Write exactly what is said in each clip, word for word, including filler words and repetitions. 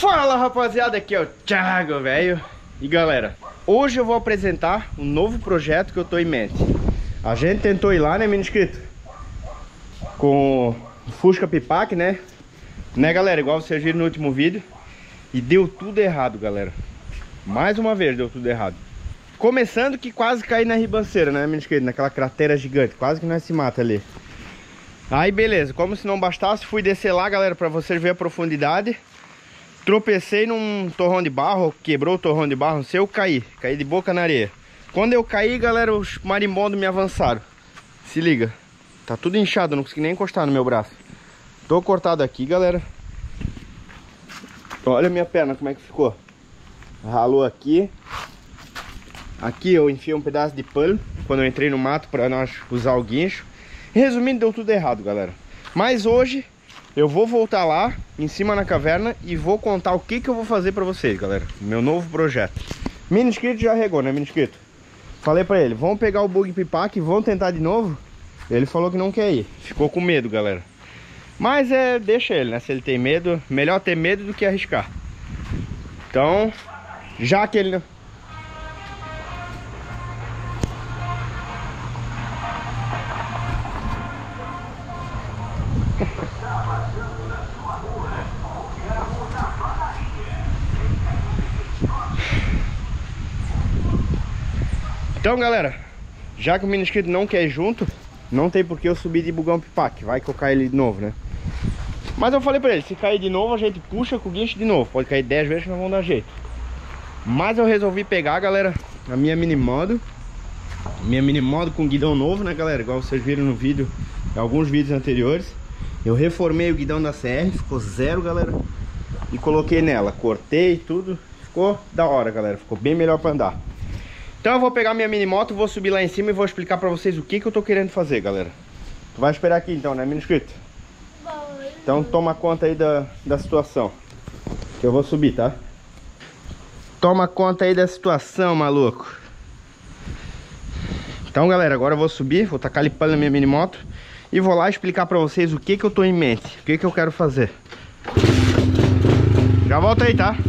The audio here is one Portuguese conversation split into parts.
Fala rapaziada, aqui é o Thiago, velho. E galera, hoje eu vou apresentar um novo projeto que eu tô em mente. A gente tentou ir lá, né, menino inscrito? Com o Fusca Pipaque, né? Né, galera? Igual vocês viram no último vídeo. E deu tudo errado, galera. Mais uma vez deu tudo errado. Começando que quase caí na ribanceira, né, menino inscrito? Naquela cratera gigante, quase que nós se mata ali. Aí beleza, como se não bastasse, fui descer lá, galera, pra vocês verem a profundidade. Tropecei num torrão de barro, quebrou o torrão de barro, não sei, eu caí, caí de boca na areia. Quando eu caí, galera, os marimbondos me avançaram. Se liga, tá tudo inchado, não consegui nem encostar no meu braço. Tô cortado aqui, galera. Olha a minha perna, como é que ficou. Ralou aqui. Aqui eu enfiei um pedaço de pano quando eu entrei no mato pra nós usar o guincho. Resumindo, deu tudo errado, galera. Mas hoje eu vou voltar lá em cima na caverna e vou contar o que que eu vou fazer pra vocês, galera. Meu novo projeto. Mini inscrito já regou, né, mini inscrito? Falei pra ele, vamos pegar o bug pipaque e vamos tentar de novo. Ele falou que não quer ir, ficou com medo, galera. Mas é, deixa ele, né? Se ele tem medo, melhor ter medo do que arriscar. Então, já que ele... Então, galera, já que o menino inscrito não quer ir junto, não tem por que eu subir de bugão pipaque. Vai que eu caio ele de novo, né? Mas eu falei pra ele, se cair de novo, a gente puxa com o guincho de novo. Pode cair dez vezes que nós vamos dar jeito. Mas eu resolvi pegar, galera, a minha mini modo. Minha mini modo com guidão novo, né, galera? Igual vocês viram no vídeo, em alguns vídeos anteriores. Eu reformei o guidão da C R, ficou zero, galera. E coloquei nela, cortei tudo. Ficou da hora, galera. Ficou bem melhor pra andar. Então eu vou pegar minha mini moto, vou subir lá em cima e vou explicar pra vocês o que que eu tô querendo fazer, galera. Tu vai esperar aqui então, né, menino inscrito? Então toma conta aí da, da situação, que eu vou subir, tá? Toma conta aí da situação, maluco. Então, galera, agora eu vou subir, vou tacar lipando na minha mini moto e vou lá explicar pra vocês o que que eu tô em mente, o que que eu quero fazer. Já volto aí, tá?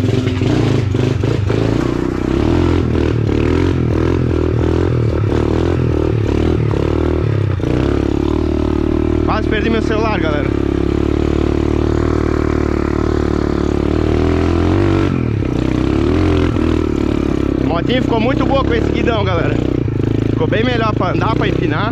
Quase perdi meu celular, galera. A motinha ficou muito boa com esse guidão, galera. Ficou bem melhor pra andar, pra empinar.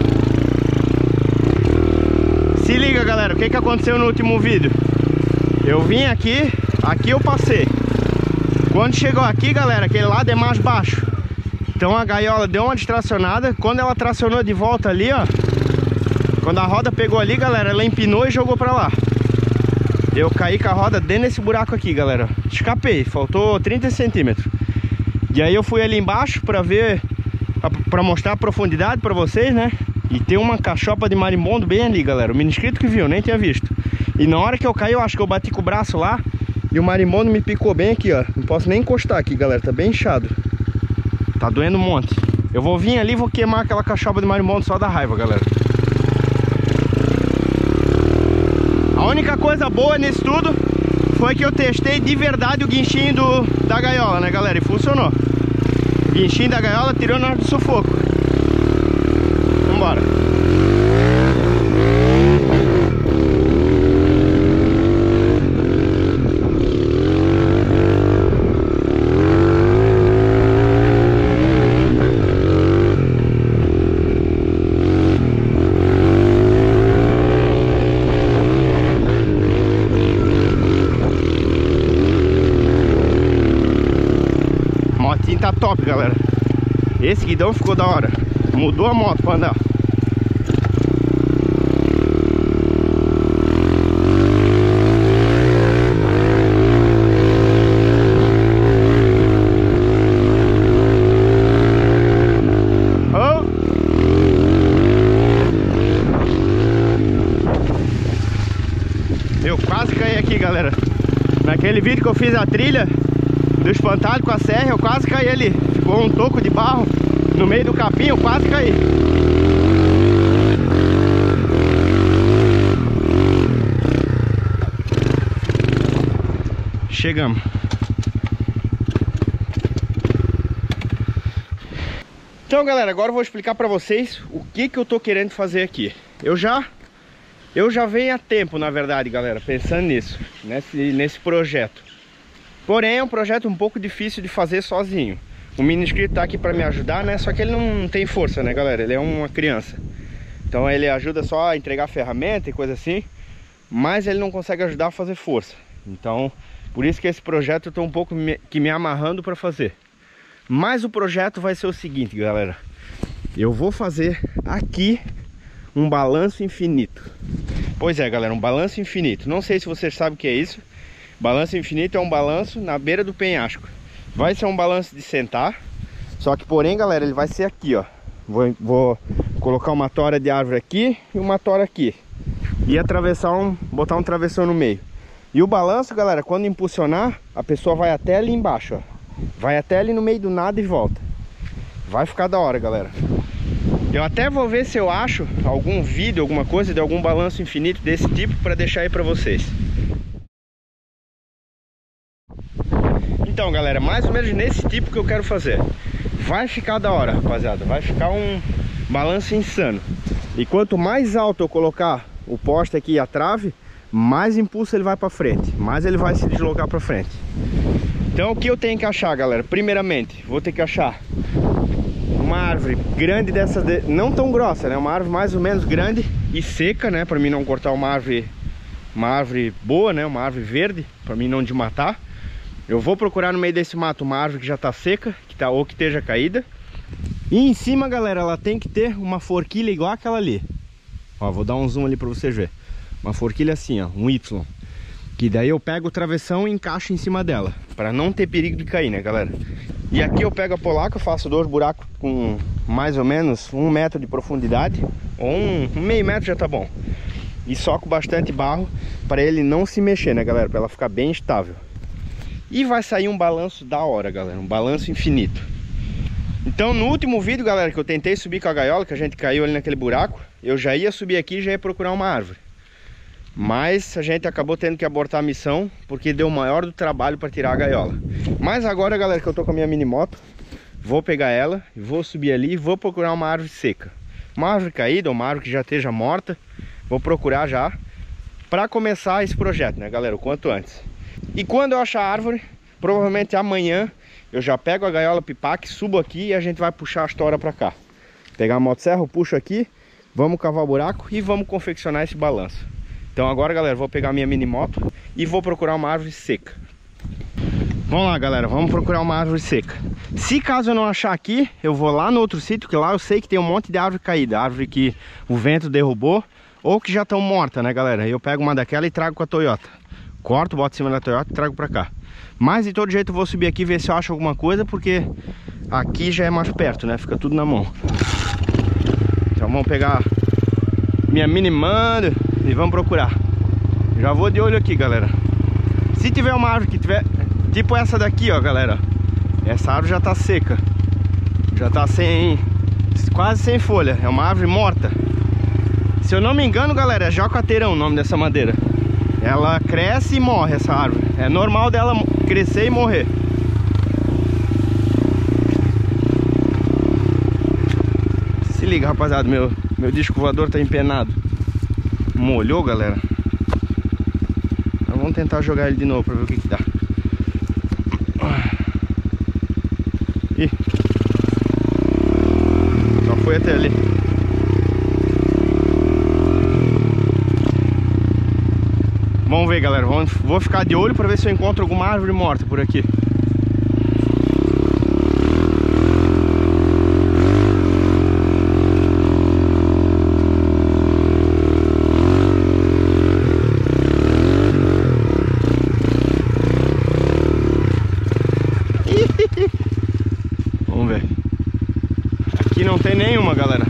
Se liga, galera, o que que aconteceu no último vídeo. Eu vim aqui, aqui eu passei. Quando chegou aqui, galera, aquele lado é mais baixo. Então a gaiola deu uma distracionada. Quando ela tracionou de volta ali, ó, quando a roda pegou ali, galera, ela empinou e jogou pra lá. Eu caí com a roda dentro desse buraco aqui, galera. Escapei, faltou trinta centímetros. E aí eu fui ali embaixo pra ver, pra mostrar a profundidade pra vocês, né? E tem uma cachopa de marimbondo bem ali, galera. O menino inscrito que viu, nem tinha visto. E na hora que eu caí, eu acho que eu bati com o braço lá e o marimbondo me picou bem aqui, ó. Não posso nem encostar aqui, galera, tá bem inchado. Tá doendo um monte. Eu vou vir ali e vou queimar aquela cachopa de marimbondo só da raiva, galera. A única coisa boa nisso tudo foi que eu testei de verdade o guinchinho do, da gaiola, né, galera? E funcionou. O guinchinho da gaiola tirou nós do sufoco. Vambora. Tá top, galera. Esse guidão ficou da hora. Mudou a moto pra andar. Oh! Eu quase caí aqui, galera. Naquele vídeo que eu fiz a trilha do espantalho com a serra, eu quase caí ali. Ficou um toco de barro no meio do capim, eu quase caí. Chegamos. Então, galera, agora eu vou explicar pra vocês o que que eu tô querendo fazer aqui. Eu já eu já venho há tempo, na verdade, galera, pensando nisso, nesse, nesse projeto. Porém, é um projeto um pouco difícil de fazer sozinho. O mini inscrito tá aqui pra me ajudar, né? Só que ele não tem força, né, galera? Ele é uma criança. Então ele ajuda só a entregar ferramenta e coisa assim, mas ele não consegue ajudar a fazer força. Então, por isso que esse projeto eu tô um pouco me, que me amarrando pra fazer. Mas o projeto vai ser o seguinte, galera. Eu vou fazer aqui um balanço infinito. Pois é, galera, um balanço infinito. Não sei se vocês sabem o que é isso. Balanço infinito é um balanço na beira do penhasco. Vai ser um balanço de sentar. Só que, porém, galera, ele vai ser aqui, ó. Vou, vou colocar uma tora de árvore aqui e uma tora aqui. E atravessar um... botar um travessão no meio. E o balanço, galera, quando impulsionar, a pessoa vai até ali embaixo, ó. Vai até ali no meio do nada e volta. Vai ficar da hora, galera. Eu até vou ver se eu acho algum vídeo, alguma coisa de algum balanço infinito desse tipo para deixar aí para vocês. Então, galera, mais ou menos nesse tipo que eu quero fazer. Vai ficar da hora, rapaziada. Vai ficar um balanço insano. E quanto mais alto eu colocar o poste aqui e a trave, mais impulso ele vai para frente, mais ele vai se deslocar para frente. Então o que eu tenho que achar, galera? Primeiramente, vou ter que achar uma árvore grande dessa, de... não tão grossa, né? Uma árvore mais ou menos grande e seca, né? Para mim não cortar uma árvore, uma árvore boa, né? Uma árvore verde, para mim não desmatar. Eu vou procurar no meio desse mato uma árvore que já tá seca, que tá, ou que esteja caída. E em cima, galera, ela tem que ter uma forquilha igual aquela ali. Ó, vou dar um zoom ali para vocês verem. Uma forquilha assim, ó, um Y. Que daí eu pego o travessão e encaixo em cima dela, para não ter perigo de cair, né, galera? E aqui eu pego a polaca, faço dois buracos com mais ou menos um metro de profundidade, ou um, um meio metro já tá bom. E soco bastante barro para ele não se mexer, né, galera? Para ela ficar bem estável. E vai sair um balanço da hora, galera, um balanço infinito. Então no último vídeo, galera, que eu tentei subir com a gaiola, que a gente caiu ali naquele buraco, eu já ia subir aqui e já ia procurar uma árvore. Mas a gente acabou tendo que abortar a missão, porque deu o maior do trabalho para tirar a gaiola. Mas agora, galera, que eu tô com a minha mini moto, vou pegar ela, vou subir ali e vou procurar uma árvore seca. Uma árvore caída, uma árvore que já esteja morta. Vou procurar já, para começar esse projeto, né, galera, o quanto antes. E quando eu achar a árvore, provavelmente amanhã, eu já pego a gaiola pipaque, subo aqui e a gente vai puxar a tora para cá. Pegar a motosserra, eu puxo aqui, vamos cavar o buraco e vamos confeccionar esse balanço. Então agora, galera, vou pegar a minha mini moto e vou procurar uma árvore seca. Vamos lá, galera, vamos procurar uma árvore seca. Se caso eu não achar aqui, eu vou lá no outro sítio, que lá eu sei que tem um monte de árvore caída. Árvore que o vento derrubou ou que já estão mortas, né, galera? Eu pego uma daquela e trago com a Toyota. Corto, boto em cima da Toyota e trago pra cá. Mas de todo jeito eu vou subir aqui e ver se eu acho alguma coisa, porque aqui já é mais perto, né? Fica tudo na mão. Então vamos pegar minha mini mando e vamos procurar. Já vou de olho aqui, galera. Se tiver uma árvore que tiver tipo essa daqui, ó, galera, essa árvore já tá seca, já tá sem, quase sem folha. É uma árvore morta. Se eu não me engano, galera, é jacateirão o nome dessa madeira. Ela cresce e morre, essa árvore. É normal dela crescer e morrer. Se liga, rapaziada, meu, meu disco voador tá empenado. Molhou, galera. Então vamos tentar jogar ele de novo pra ver o que que dá. Ih, só foi até ali. Vamos ver, galera, vamos, vou ficar de olho para ver se eu encontro alguma árvore morta por aqui. Vamos ver. Aqui não tem nenhuma, galera.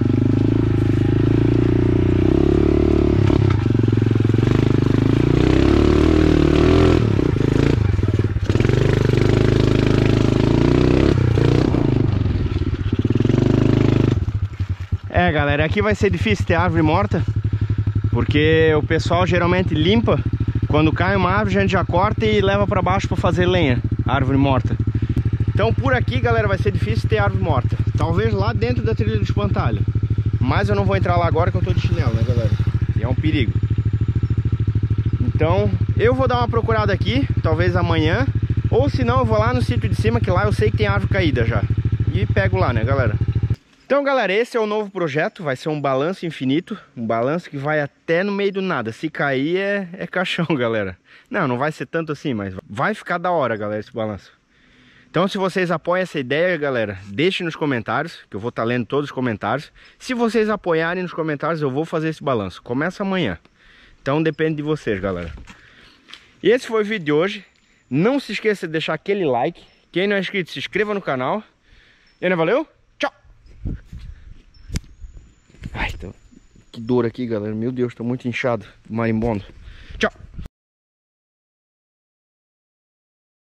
É, galera, aqui vai ser difícil ter árvore morta, porque o pessoal geralmente limpa Quando cai uma árvore, a gente já corta e leva pra baixo pra fazer lenha, árvore morta. Então por aqui, galera, vai ser difícil ter árvore morta. Talvez lá dentro da trilha do espantalho. Mas eu não vou entrar lá agora que eu tô de chinelo, né, galera? E é um perigo. Então eu vou dar uma procurada aqui, talvez amanhã. Ou se não, eu vou lá no sítio de cima, que lá eu sei que tem árvore caída já. E pego lá, né, galera? Então, galera, esse é o novo projeto. Vai ser um balanço infinito. Um balanço que vai até no meio do nada. Se cair é, é caixão, galera. Não, não vai ser tanto assim, mas vai ficar da hora, galera, esse balanço. Então, se vocês apoiam essa ideia, galera, deixem nos comentários, que eu vou estar lendo todos os comentários. Se vocês apoiarem nos comentários, eu vou fazer esse balanço. Começa amanhã. Então, depende de vocês, galera. E esse foi o vídeo de hoje. Não se esqueça de deixar aquele like. Quem não é inscrito, se inscreva no canal. E não valeu? Tchau! Ai, tô... que dor aqui, galera. Meu Deus, tô muito inchado. Marimbondo.